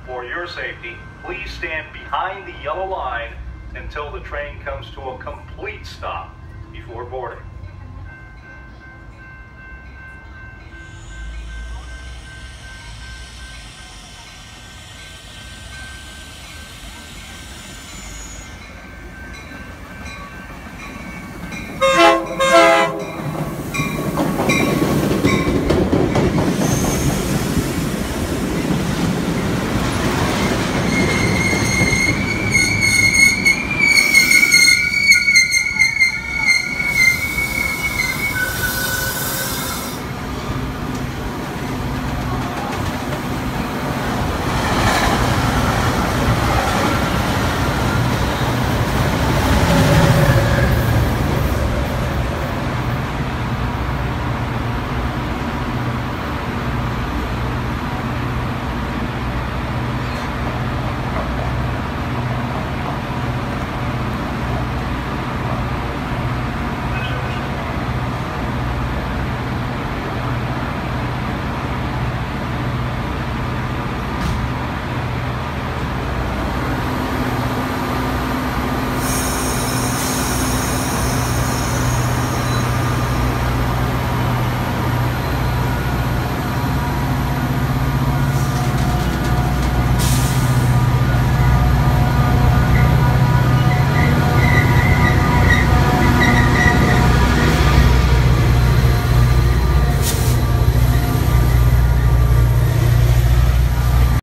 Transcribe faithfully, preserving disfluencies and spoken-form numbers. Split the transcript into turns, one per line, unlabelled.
For your safety, please stand behind the yellow line until the train comes to a complete stop before boarding.